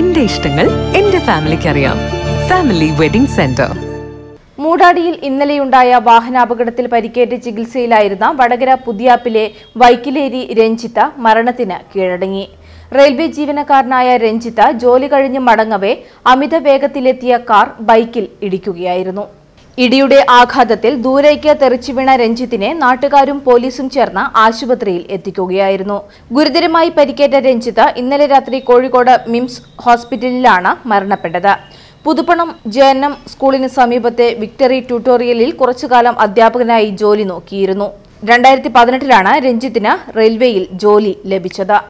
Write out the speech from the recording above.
എന്റെ ഇഷ്ടങ്ങൾ എന്റെ ഫാമിലിക്ക് അറിയാം. Family wedding centre. മൂടാടിയിൽ ഇന്നലെയുണ്ടായ വാഹനാപകടത്തിൽ പരിക്കേറ്റ് ചികിത്സയിലായിരുന്ന വടകര പുതിയാപ്പിലെ വൈക്കിലേരി രഞ്ജിത്ത മരണത്തിന് കീഴടങ്ങി. റെയിൽവേ ജീവനക്കാരനായ രഞ്ജിത്ത ജോലി കഴിഞ്ഞ് മടങ്ങവേ അമിത വേഗത്തിലെത്തിയ കാർ ബൈക്കിൽ ഇടിക്കുകയായിരുന്നു. ഇടിയുടെ ആഘാതത്തിൽ ദൂരേക്ക് തെറിച്ചുവീണ രഞ്ജിത്തിനെ നാട്ടുകാരും പോലീസും ചേർന്ന് ആശുപത്രിയിൽ എത്തിക്കുകയായിരുന്നു. ഗുരുതരമായി പരിക്കേറ്റ രഞ്ജിത്ത് ഇന്നലെ രാത്രി കോഴിക്കോട് മിംസ് ഹോസ്പിറ്റലിലാണ് മരണപ്പെട്ടത്. പുതുപ്പണം ജെ.എൻ.എം. സ്കൂളിന് സമീപത്തെ വിക്ടറി ട്യൂട്ടോറിയലിൽ കുറച്ചുകാലം അധ്യാപകനായി ജോലി നോക്കിയിരുന്നു. 2018-ലാണ് രഞ്ജിത്തിന് റെയിൽവേയിൽ ജോലി ലഭിച്ചത്.